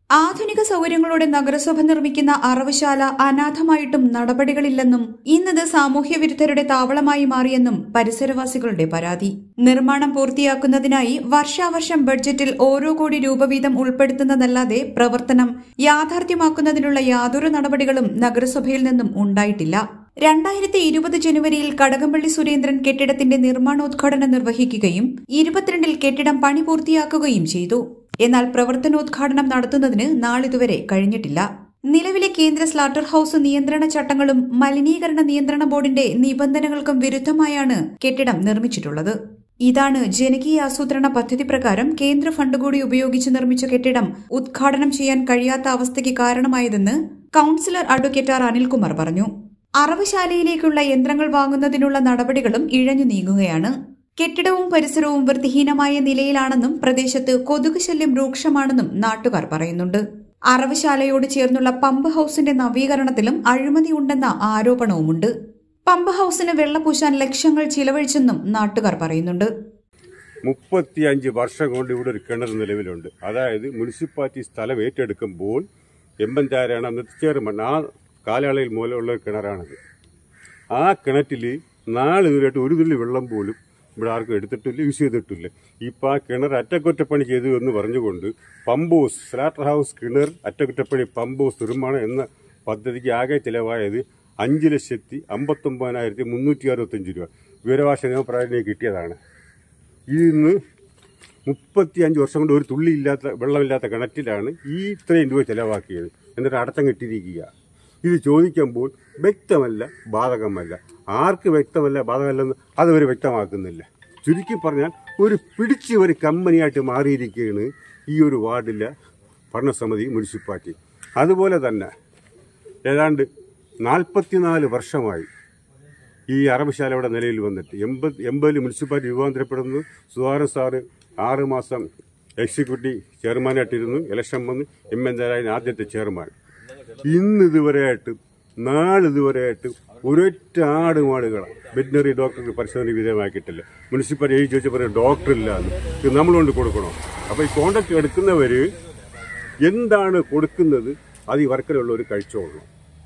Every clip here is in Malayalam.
ആധുനിക സൗകര്യങ്ങളോടെ നഗരസഭ നിർമ്മിക്കുന്ന അറവുശാല അനാഥമായിട്ടും നടപടികളില്ലെന്നും ഇന്നത് സാമൂഹ്യവിരുദ്ധരുടെ താവളമായി മാറിയെന്നും പരിസരവാസികളുടെ പരാതി. നിർമ്മാണം പൂർത്തിയാക്കുന്നതിനായി വർഷാവർഷം ബഡ്ജറ്റിൽ ഓരോ കോടി രൂപ വീതം ഉൾപ്പെടുത്തുന്നതല്ലാതെ പ്രവർത്തനം യാഥാർത്ഥ്യമാക്കുന്നതിനുള്ള യാതൊരു നടപടികളും നഗരസഭയിൽ നിന്നും ഉണ്ടായിട്ടില്ല. 2020 ജനുവരിയിൽ കടകംപള്ളി സുരേന്ദ്രൻ കെട്ടിടത്തിന്റെ നിർമ്മാണോദ്ഘാടനം നിർവഹിക്കുകയും 22-ൽ കെട്ടിടം പണി പൂർത്തിയാക്കുകയും ചെയ്തു. എന്നാൽ പ്രവർത്തനോദ്ഘാടനം നടത്തുന്നതിന് നാളിതുവരെ കഴിഞ്ഞിട്ടില്ല. നിലവിലെ കേന്ദ്ര സ്ലാട്ടർ ഹൌസ് നിയന്ത്രണ ചട്ടങ്ങളും മലിനീകരണ നിയന്ത്രണ ബോർഡിന്റെ നിബന്ധനകൾക്കും വിരുദ്ധമായാണ് കെട്ടിടം നിർമ്മിച്ചിട്ടുള്ളത്. ഇതാണ് ജനകീയ ആസൂത്രണ പദ്ധതി പ്രകാരം കേന്ദ്ര ഫണ്ട് കൂടി ഉപയോഗിച്ച് നിർമ്മിച്ച കെട്ടിടം ഉദ്ഘാടനം ചെയ്യാൻ കഴിയാത്ത അവസ്ഥയ്ക്ക് കാരണമായതെന്ന് കൌൺസിലർ അഡ്വക്കേറ്റ് ആർ അനിൽകുമാർ പറഞ്ഞു. അറവുശാലയിലേക്കുള്ള യന്ത്രങ്ങൾ വാങ്ങുന്നതിനുള്ള നടപടികളും ഇഴഞ്ഞു നീങ്ങുകയാണ്. കെട്ടിടവും പരിസരവും വൃത്തിഹീനമായ നിലയിലാണെന്നും പ്രദേശത്ത് കൊതുക് ശല്യം രൂക്ഷമാണെന്നും നാട്ടുകാർ പറയുന്നുണ്ട്. അറവുശാലയോട് ചേർന്നുള്ള പമ്പ് ഹൌസിന്റെ നവീകരണത്തിലും അഴിമതിയുണ്ടെന്ന ആരോപണവുമുണ്ട്. പമ്പ് ഹൌസിന് വെള്ളപൂശാൻ ലക്ഷങ്ങൾ ചിലവഴിച്ചെന്നും നാട്ടുകാർ പറയുന്നുണ്ട്. 35 വർഷം കൊണ്ട് ഇവിടെ ഒരു കിണർ നിലവിലുണ്ട്. അതായത് മുനിസിപ്പാലിറ്റി സ്ഥലം ഏറ്റെടുക്കുമ്പോൾ എമ്പഞ്ചാരാണ് അന്നത്തെ ചെയർമാൻ. ആ കാലയളവിൽ മൂലമുള്ള കിണറാണത്. ആ കിണറ്റിൽ നാളിതുവരെയായിട്ട് ഒരു തുള്ളി വെള്ളം പോലും ഇവിടെ ആർക്കും എടുത്തിട്ടില്ല, യൂസ് ചെയ്തിട്ടില്ല. ഇപ്പോൾ ആ കിണർ അറ്റകുറ്റപ്പണി ചെയ്തു എന്ന് പറഞ്ഞുകൊണ്ട് പമ്പ് ഹൗസ്, സ്ലാട്ടർ ഹൗസ് കിണർ അറ്റകുറ്റപ്പണി പമ്പ് ഹൗസ് നിർമ്മാണം എന്ന പദ്ധതിക്ക് ആകെ ചിലവായത് 5,59,365 രൂപ. വിവരാവകാശ നിയമപ്രകാരം കിട്ടിയതാണ്. ഇന്ന് 35 വർഷം കൊണ്ട് ഒരു തുള്ളി ഇല്ലാത്ത വെള്ളമില്ലാത്ത കിണറ്റിലാണ് ഈ ഇത്രയും രൂപ ചിലവാക്കിയത്. എന്നിട്ട് അടച്ചം കെട്ടിയിരിക്കുക. ഇത് ചോദിക്കുമ്പോൾ വ്യക്തമല്ല, ബാധകമല്ല. ആർക്ക് വ്യക്തമല്ല, ബാധകമല്ലെന്ന് അതുവരെ വ്യക്തമാക്കുന്നില്ല. ചുരുക്കി പറഞ്ഞാൽ ഒരു കമ്പനിയായിട്ട് മാറിയിരിക്കുകയാണ് ഈ ഒരു വാർഡിലെ ഭരണസമിതി, മുനിസിപ്പാലിറ്റി. അതുപോലെ തന്നെ ഏതാണ്ട് 44 വർഷമായി ഈ അറവുശാലയുടെ നിലയിൽ വന്നിട്ട് 80 മുനിസിപ്പാലിറ്റി രൂപാന്തരപ്പെടുന്നു. സുധാകരൻ സാറ് 6 മാസം എക്സിക്യൂട്ടീവ് ചെയർമാനായിട്ടിരുന്നു. ഇലക്ഷൻ വന്ന് എംഎൻആറായിരുന്നു ആദ്യത്തെ ചെയർമാൻ. നാളിതുവരെയായിട്ട് ഒരൊറ്റ ആടുമാടുകളാണ് വെറ്റിനറി ഡോക്ടർക്ക് പരിശോധന വിധേയമാക്കിയിട്ടില്ല. മുനിസിപ്പാലിറ്റി എഴുതി ചോദിച്ചപ്പോൾ ഡോക്ടറില്ലാന്ന്. ഇത് നമ്മൾ കൊണ്ട് കൊടുക്കണോ? അപ്പോൾ ഈ കോൺട്രാക്ട് എടുക്കുന്നവർ എന്താണ് കൊടുക്കുന്നത് അത് ഈ വർക്കലുള്ളവർ കഴിച്ചോളണം.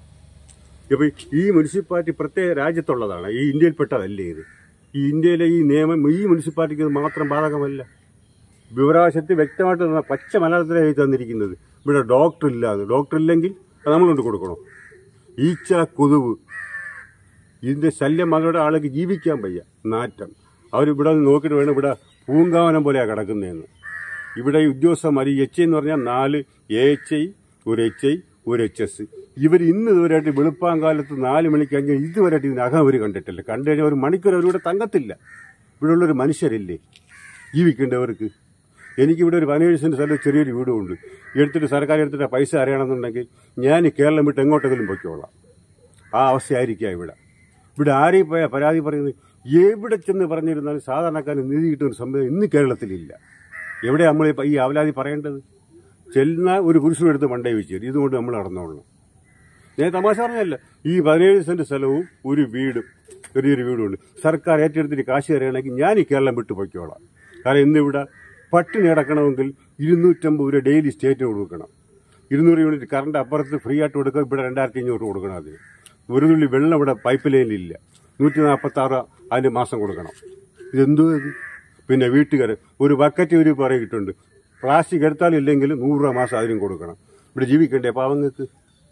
ഇപ്പോൾ ഈ മുനിസിപ്പാലിറ്റി പ്രത്യേക രാജ്യത്തുള്ളതാണ്, ഈ ഇന്ത്യയിൽപ്പെട്ടതല്ലേ ഇത്. ഈ ഇന്ത്യയിലെ ഈ നിയമം ഈ മുനിസിപ്പാലിറ്റിക്ക് മാത്രം ബാധകമല്ല. വിവരാവകാശത്തിൽ വ്യക്തമായിട്ട് പച്ച മലയാളത്തിലാണ് എഴുതി തന്നിരിക്കുന്നത്. ഇവിടെ ഡോക്ടറില്ലെങ്കിൽ നമ്മൾ കൊണ്ട് കൊടുക്കണം. ഈച്ച, കൊതുവ്, ഇതിന്റെ ശല്യം അവരുടെ ആൾക്ക് ജീവിക്കാൻ വയ്യ. നാറ്റം. അവരിവിടെ നോക്കിയിട്ട് വേണം, ഇവിടെ പൂങ്കാവനം പോലെയാണ് കിടക്കുന്നതെന്ന്. ഇവിടെ ഉദ്യോഗസ്ഥന്മാർ ഈ HI എന്ന് പറഞ്ഞാൽ 4 AHI, ഒരു HI, ഒരു HS. ഇവർ ഇതുവരെയായിട്ട് വെളുപ്പാങ്കാലത്ത് 4 മണിക്ക് കഴിഞ്ഞാൽ ഇതുവരെയായിട്ട് ഇതിനകം അവർ കണ്ടിട്ടില്ല. കണ്ടു കഴിഞ്ഞാൽ ഒരു മണിക്കൂർ അവരിവിടെ തങ്ങത്തില്ല. ഇവിടെ ഉള്ളൊരു മനുഷ്യരില്ലേ ജീവിക്കേണ്ടവർക്ക്? എനിക്കിവിടെ ഒരു 17 സെന്റ് സ്ഥലം ചെറിയൊരു വീടുമുണ്ട്. സർക്കാർ എടുത്തിട്ട് പൈസ അറിയണമെന്നുണ്ടെങ്കിൽ ഞാൻ കേരളം വിട്ട് എങ്ങോട്ടെങ്കിലും പൊയ്ക്കോളാം. ആ അവസ്ഥയായിരിക്കുക ഇവിടെ. ഇവിടെ ആരെയും പോയാൽ പരാതി പറയുന്നത് എവിടെ ചെന്ന് പറഞ്ഞിരുന്നാലും സാധാരണക്കാരന് നീതി കിട്ടുന്ന സംഭവം ഇന്ന് കേരളത്തിലില്ല. എവിടെ നമ്മൾ ഈ അവലാതി പറയേണ്ടത്? ചെല്ലുന്ന ഒരു പുരുഷനെടുത്ത് മണ്ടേ വെച്ച് ഇതുകൊണ്ട് നമ്മൾ നടന്നോളണം. ഞാൻ തമാശ പറഞ്ഞല്ല. ഈ 17 സെന്റ് സ്ഥലവും ഒരു വീടും, ചെറിയൊരു വീടുമുണ്ട്. സർക്കാർ ഏറ്റെടുത്തിട്ട് കാശ് തരികയാണെങ്കിൽ ഞാൻ ഈ കേരളം വിട്ട് പൊയ്ക്കോളാം. കാരണം ഇന്നിവിടെ പട്ടിണി അടക്കണമെങ്കിൽ 250 രൂപ ഡെയിലി സ്റ്റേറ്റ് കൊടുക്കണം. 200 യൂണിറ്റ് കറണ്ട് അപ്പുറത്ത് ഫ്രീ ആയിട്ട് കൊടുക്കുക. ഇവിടെ 2500 കൊടുക്കണം. അതിന് ഒരു തുള്ളി വെള്ളം ഇവിടെ പൈപ്പ് ലൈനിലില്ല. 146 അതിന് മാസം കൊടുക്കണം. ഇതെന്തോ ഇത്? പിന്നെ വീട്ടുകാർ ഒരു ബക്കറ്റ് ഒരു പറയിട്ടുണ്ട്. പ്ലാസ്റ്റിക് എടുത്താലും ഇല്ലെങ്കിലും 100 രൂപ മാസം അതിനും കൊടുക്കണം. ഇവിടെ ജീവിക്കണ്ടേ പാവങ്ങൾക്ക്?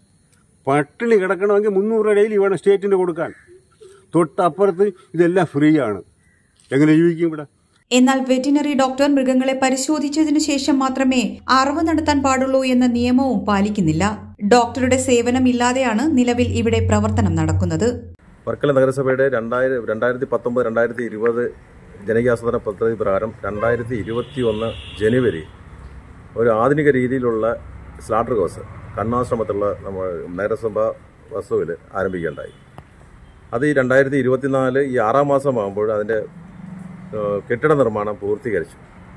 പട്ടിണി കിടക്കണമെങ്കിൽ 300 രൂപ ഡെയിലി വേണം സ്റ്റേറ്റിന് കൊടുക്കാൻ. തൊട്ടപ്പുറത്ത് ഇതെല്ലാം ഫ്രീ ആണ്. എങ്ങനെ ജീവിക്കും ഇവിടെ? എന്നാൽ വെറ്റിനറി ഡോക്ടർ മൃഗങ്ങളെ പരിശോധിച്ചതിനു ശേഷം മാത്രമേ അറവ് നടത്താൻ പാടുള്ളൂ എന്ന നിയമവും പാലിക്കുന്നില്ല. ഡോക്ടറുടെ സേവനം ഇല്ലാതെയാണ് നിലവിൽ ഇവിടെ പ്രവർത്തനം നടക്കുന്നത്. വർക്കല നഗരസഭയുടെ 2019-2020 ജനകീയാസൂത്രണ പദ്ധതി പ്രകാരം 2021 ജനുവരി ഒരു ആധുനിക രീതിയിലുള്ള സ്ലാട്ടർ ഹൗസ് കണ്ണാശ്രമത്തുള്ള നമ്മൾ നഗരസഭ വസ്തുവിൽ ആരംഭിക്കുകയുണ്ടായി. അത് ഈ 2024 ഈ 6 മാസമാകുമ്പോൾ അതിൻ്റെ കെട്ടിട നിർമ്മാണം പൂർത്തീകരിച്ചു.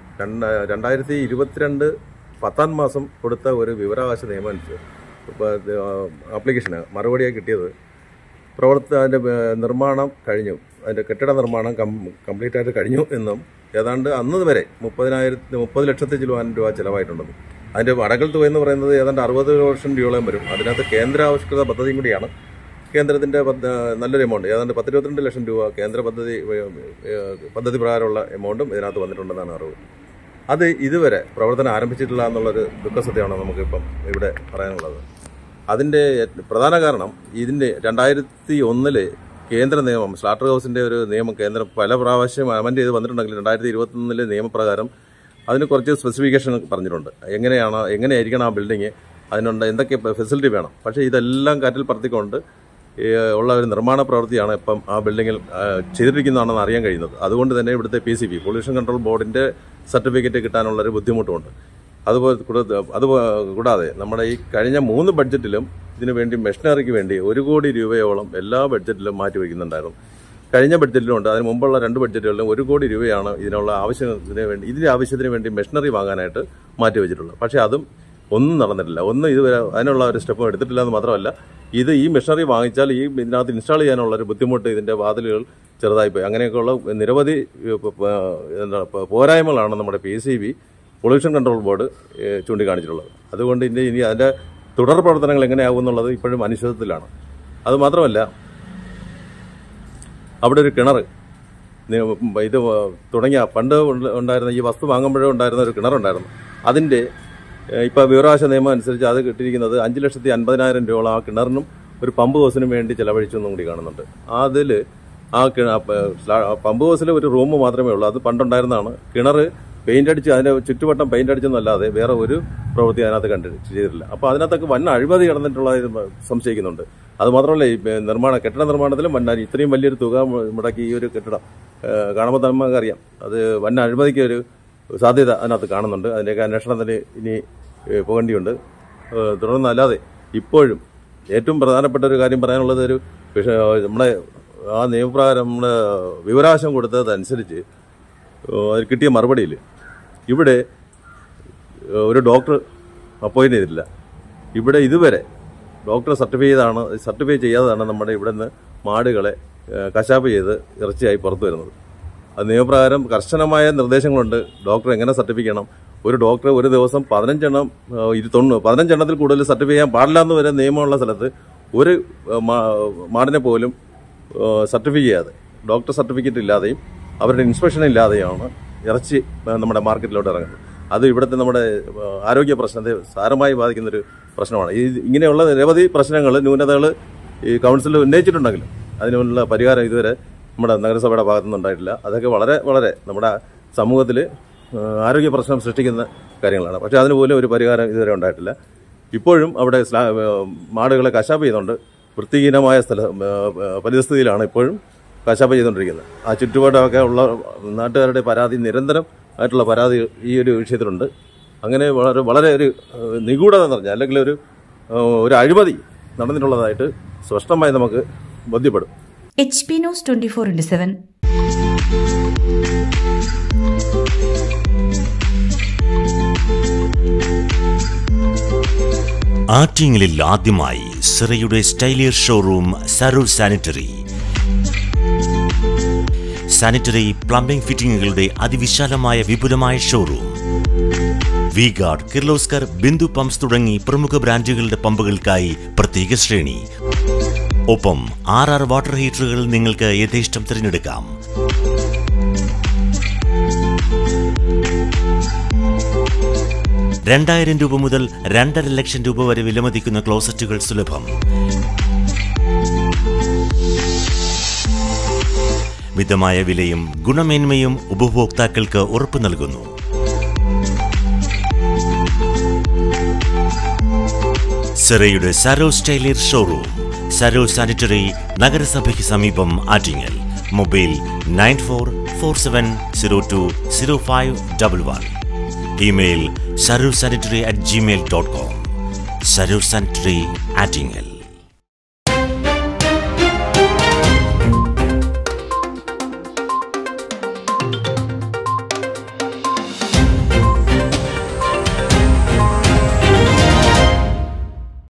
2022 10 മാസം കൊടുത്ത ഒരു വിവരാവകാശ നിയമം ആപ്ലിക്കേഷന് മറുപടിയായി കിട്ടിയത് അതിൻ്റെ നിർമ്മാണം കഴിഞ്ഞു, അതിൻ്റെ കെട്ടിട നിർമ്മാണം കംപ്ലീറ്റ് ആയിട്ട് കഴിഞ്ഞു എന്നും ഏതാണ്ട് അന്ന് വരെ 30 ലക്ഷത്തിൽ ചിലവാൻ രൂപ ചിലവായിട്ടുണ്ടെന്നും അതിൻ്റെ അടങ്കൽ തുക എന്ന് പറയുന്നത് ഏതാണ്ട് 60 ലക്ഷം രൂപയോളം വരും. അതിനകത്ത് കേന്ദ്രാവിഷ്കൃത പദ്ധതിയും കൂടിയാണ്. കേന്ദ്രത്തിൻ്റെ നല്ലൊരു എമൗണ്ട്, ഏതാണ്ട് 10-22 ലക്ഷം രൂപ കേന്ദ്ര പദ്ധതി പ്രകാരമുള്ള എമൗണ്ടും ഇതിനകത്ത് വന്നിട്ടുണ്ടെന്നാണ് അറിവ്. അത് ഇതുവരെ പ്രവർത്തനം ആരംഭിച്ചിട്ടില്ല എന്നുള്ളൊരു ദുഃഖസത്യമാണ് നമുക്കിപ്പം ഇവിടെ പറയാനുള്ളത്. അതിൻ്റെ പ്രധാന കാരണം ഇതിൻ്റെ 2001 കേന്ദ്ര നിയമം, സ്ലാട്ടർ ഹൗസിൻ്റെ ഒരു നിയമം കേന്ദ്രം പല പ്രാവശ്യം അമെൻഡ് ചെയ്ത് വന്നിട്ടുണ്ടെങ്കിൽ 2021 നിയമപ്രകാരം അതിന് കുറച്ച് സ്പെസിഫിക്കേഷൻ പറഞ്ഞിട്ടുണ്ട്. എങ്ങനെയായിരിക്കണം ആ ബിൽഡിങ്, അതിനുണ്ട് എന്തൊക്കെ ഫെസിലിറ്റി വേണം. പക്ഷേ ഇതെല്ലാം കാറ്റിൽ പറത്തിക്കൊണ്ട് ഉള്ള ഒരു നിർമ്മാണ പ്രവൃത്തിയാണ് ഇപ്പം ആ ബിൽഡിങ്ങിൽ ചെയ്തിരിക്കുന്നതാണെന്ന് അറിയാൻ കഴിയുന്നത്. അതുകൊണ്ട് തന്നെ ഇവിടുത്തെ PCB പൊല്യൂഷൻ കൺട്രോൾ ബോർഡിൻ്റെ സർട്ടിഫിക്കറ്റ് കിട്ടാനുള്ളൊരു ബുദ്ധിമുട്ടുമുണ്ട്. കൂടാതെ നമ്മുടെ ഈ കഴിഞ്ഞ 3 ബഡ്ജറ്റിലും ഇതിനു വേണ്ടി മെഷീനറിക്ക് വേണ്ടി 1 കോടി രൂപയോളം എല്ലാ ബഡ്ജറ്റിലും മാറ്റിവെക്കുന്നുണ്ടായിരുന്നു. കഴിഞ്ഞ ബഡ്ജറ്റിലുണ്ട്, അതിന് മുമ്പുള്ള 2 ബഡ്ജറ്റുകളിലും 1 കോടി രൂപയാണ് ഇതിനുള്ള ഇതിന്റെ ആവശ്യത്തിന് വേണ്ടി മെഷീനറി വാങ്ങാനായിട്ട് മാറ്റിവെച്ചിട്ടുള്ളത്. പക്ഷേ അതും ഒന്നും നടന്നിട്ടില്ല. ഇതുവരെ അതിനുള്ള ഒരു സ്റ്റെപ്പ് എടുത്തിട്ടില്ല എന്ന് മാത്രമല്ല, ഈ മെഷീനറി വാങ്ങിച്ചാൽ ഇതിനകത്ത് ഇൻസ്റ്റാൾ ചെയ്യാനുള്ള ഒരു ബുദ്ധിമുട്ട്, ഇതിന്റെ വാതിലുകൾ ചെറുതായിപ്പോയി, അങ്ങനെയൊക്കെയുള്ള നിരവധി പോരായ്മകളാണ് നമ്മുടെ PCB പൊല്യൂഷൻ കൺട്രോൾ ബോർഡ് ചൂണ്ടിക്കാണിച്ചിട്ടുള്ളത്. അതുകൊണ്ട് ഇനി അതിന്റെ തുടർ പ്രവർത്തനങ്ങൾ എങ്ങനെയാകും എന്നുള്ളത് ഇപ്പോഴും അനിശ്ചിതത്വത്തിലാണ്. അതുമാത്രമല്ല, അവിടെ ഒരു കിണർ ഇത് തുടങ്ങിയ പണ്ട് ഉണ്ടായിരുന്ന ഈ വസ്തു വാങ്ങുമ്പോഴേ ഉണ്ടായിരുന്ന ഒരു കിണറുണ്ടായിരുന്നു. അതിൻ്റെ ഇപ്പോൾ വിവരാവകാശ നിയമം അനുസരിച്ച് അത് കിട്ടിയിരിക്കുന്നത് 5,50,000 രൂപ ആ കിണറിനും ഒരു പമ്പ് ഹൗസിനും വേണ്ടി ചെലവഴിച്ചു എന്നും കൂടി കാണുന്നുണ്ട്. അതിൽ പമ്പ് ഹൗസിൽ ഒരു റൂം മാത്രമേ ഉള്ളൂ. അത് പണ്ടുണ്ടായിരുന്നതാണ്. കിണർ പെയിന്റ് അടിച്ച് അതിന്റെ ചുറ്റുവട്ടം പെയിന്റ് അടിച്ചെന്നല്ലാതെ വേറെ ഒരു പ്രവൃത്തി അതിനകത്ത് ചെയ്തിട്ടില്ല. അപ്പോൾ അതിനകത്തൊക്കെ വൻ അഴിമതി നടന്നിട്ടുള്ള സംശയിക്കുന്നുണ്ട്. അതുമാത്രമല്ല, ഈ കെട്ടിട നിർമ്മാണത്തിലും ഇത്രയും വലിയൊരു തുക മുടക്കി ഈ ഒരു കെട്ടിടം കാണുമ്പോൾ നമുക്കറിയാം അത് വൻ അഴിമതിക്ക് ഒരു സാധ്യത അതിനകത്ത് കാണുന്നുണ്ട്. അതിൻ്റെയൊക്കെ അന്വേഷണത്തിന് ഇനി പോകേണ്ടിയുണ്ട്. തുടർന്നല്ലാതെ ഇപ്പോഴും ഏറ്റവും പ്രധാനപ്പെട്ട ഒരു കാര്യം പറയാനുള്ളത്, നമ്മുടെ ആ നിയമപ്രകാരം നമ്മുടെ വിവരാവകാശം കൊടുത്തതനുസരിച്ച് അതിൽ കിട്ടിയ മറുപടിയിൽ ഇവിടെ ഒരു ഡോക്ടർ അപ്പോയിന്റ് ചെയ്തിട്ടില്ല. ഇവിടെ ഇതുവരെ ഡോക്ടർ സർട്ടിഫൈ ചെയ്യാതാണ് നമ്മുടെ ഇവിടെ നിന്ന് മാടുകളെ കശാപ്പ് ചെയ്ത് ഇറച്ചിയായി പുറത്തു വരുന്നത്. അത് നിയമപ്രകാരം കർശനമായ നിർദ്ദേശങ്ങളുണ്ട്. ഡോക്ടർ എങ്ങനെ സർട്ടിഫൈ ചെയ്യണം. ഒരു ഡോക്ടർ ഒരു ദിവസം 15 എണ്ണത്തിൽ കൂടുതൽ സർട്ടിഫൈ ചെയ്യാൻ പാടില്ല എന്ന് വരെ നിയമമുള്ള സ്ഥലത്ത് ഒരു മാടിനെ പോലും സർട്ടിഫൈ ചെയ്യാതെ, ഡോക്ടർ സർട്ടിഫിക്കറ്റ് ഇല്ലാതെയും അവരുടെ ഇൻസ്പെക്ഷൻ ഇല്ലാതെയാണ് ഇറച്ചി നമ്മുടെ മാർക്കറ്റിലോട്ട് ഇറങ്ങുന്നത്. അത് ഇവിടുത്തെ നമ്മുടെ ആരോഗ്യ പ്രശ്നത്തെ സാരമായി ബാധിക്കുന്നൊരു പ്രശ്നമാണ്. ഇങ്ങനെയുള്ള നിരവധി പ്രശ്നങ്ങൾ, ന്യൂനതകൾ ഈ കൗൺസിലിൽ ഉന്നയിച്ചിട്ടുണ്ടെങ്കിലും അതിനുള്ള പരിഹാരം ഇതുവരെ നമ്മുടെ നഗരസഭയുടെ ഭാഗത്തുനിന്ന് ഉണ്ടായിട്ടില്ല. അതൊക്കെ വളരെ വളരെ നമ്മുടെ സമൂഹത്തിൽ ആരോഗ്യ പ്രശ്നം സൃഷ്ടിക്കുന്ന കാര്യങ്ങളാണ്. പക്ഷേ അതിന് പോലും ഒരു പരിഹാരം ഇതുവരെ ഉണ്ടായിട്ടില്ല. ഇപ്പോഴും അവിടെ മാടുകളെ കശാപ്പ് ചെയ്യുന്നുണ്ട്. വൃത്തിഹീനമായ പരിസ്ഥിതിയിലാണ് ഇപ്പോഴും കശാപ്പ് ചെയ്തുകൊണ്ടിരിക്കുന്നത്. ആ ചുറ്റുപാടൊക്കെ ഉള്ള നാട്ടുകാരുടെ പരാതി, നിരന്തരം ആയിട്ടുള്ള പരാതി ഈ ഒരു വിഷയത്തിലുണ്ട്. അങ്ങനെ വളരെ ഒരു നിഗൂഢത നിറഞ്ഞ അല്ലെങ്കിൽ ഒരു അഴിമതി നടന്നിട്ടുള്ളതായിട്ട് സ്പഷ്ടമായി നമുക്ക് ബോധ്യപ്പെടും. HP News 24/7. ആറ്റിങ്ങലിൽ ആദ്യമായി സിറയുടെ സ്റ്റൈലിയർ ഷോറൂം സരൂർ സാനിറ്ററി പ്ലംബിംഗ് ഫിറ്റിംഗുകളുടെ അതിവിശാലമായ വിപുലമായ ഷോറൂം. വി-ഗാർഡ്, കിർലോസ്കർ, ബിന്ദു പമ്പ്സ് തുടങ്ങി പ്രമുഖ ബ്രാൻഡുകളുടെ പമ്പുകൾക്കായി പ്രത്യേക ശ്രേണി. ഒപ്പം 6 വാട്ടർ ഹീറ്ററുകൾ നിങ്ങൾക്ക് യഥേഷ്ടം തിരഞ്ഞെടുക്കാം. ₹2,000 മുതൽ 2.5 ലക്ഷം രൂപ വരെ വിലമതിക്കുന്ന ക്ലോസറ്റുകൾ സുലഭം. മിതമായ വിലയും ഗുണമേന്മയും ഉപഭോക്താക്കൾക്ക് ഉറപ്പു നൽകുന്നു. സിറയുടെ സരോ സ്റ്റൈലിയർ ഷോറൂം, സരോ സാനിറ്ററി, നഗരസഭയ്ക്ക് സമീപം, Attingal. Mobile 9447020511. Email sarosanitary@gmail.com. Saro sanitary, Attingal.